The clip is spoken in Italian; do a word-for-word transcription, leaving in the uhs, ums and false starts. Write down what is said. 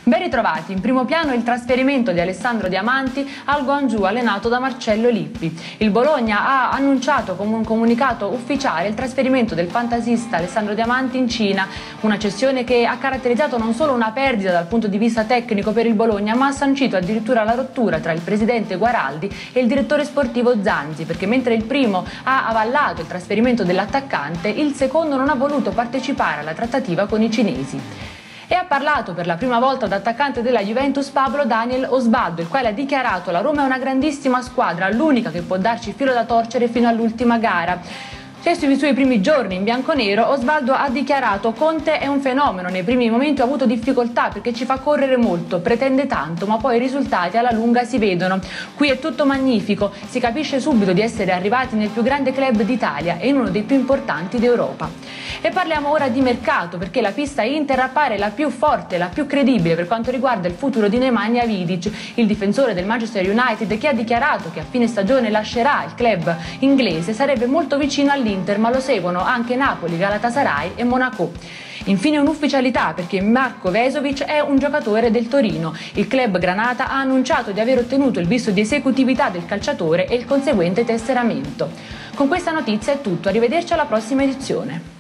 Ben ritrovati, in primo piano il trasferimento di Alessandro Diamanti al Guangzhou allenato da Marcello Lippi. Il Bologna ha annunciato con un comunicato ufficiale il trasferimento del fantasista Alessandro Diamanti in Cina, una cessione che ha caratterizzato non solo una perdita dal punto di vista tecnico per il Bologna, ma ha sancito addirittura la rottura tra il presidente Guaraldi e il direttore sportivo Zanzi, perché mentre il primo ha avallato il trasferimento dell'attaccante, il secondo non ha voluto partecipare alla trattativa con i cinesi. E ha parlato per la prima volta d'attaccante della Juventus Pablo Daniel Osvaldo, il quale ha dichiarato: la Roma è una grandissima squadra, l'unica che può darci filo da torcere fino all'ultima gara. Cioè, sui suoi primi giorni in bianconero, Osvaldo ha dichiarato: Conte è un fenomeno, nei primi momenti ho avuto difficoltà perché ci fa correre molto, pretende tanto, ma poi i risultati alla lunga si vedono. Qui è tutto magnifico, si capisce subito di essere arrivati nel più grande club d'Italia e in uno dei più importanti d'Europa. E parliamo ora di mercato, perché la pista Inter appare la più forte, la più credibile per quanto riguarda il futuro di Nemanja Vidic, il difensore del Manchester United, che ha dichiarato che a fine stagione lascerà il club inglese. Sarebbe molto vicino all'Inter, ma lo seguono anche Napoli, Galatasaray e Monaco. Infine un'ufficialità, perché Marco Vesovic è un giocatore del Torino. Il club granata ha annunciato di aver ottenuto il visto di esecutività del calciatore e il conseguente tesseramento. Con questa notizia è tutto, arrivederci alla prossima edizione.